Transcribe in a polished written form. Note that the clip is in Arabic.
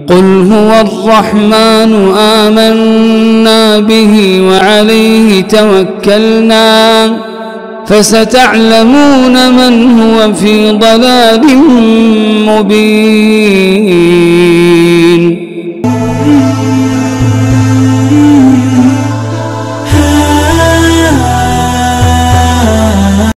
قل هو الرحمن آمنا به وعليه توكلنا فستعلمون من هو في ضلال مبين.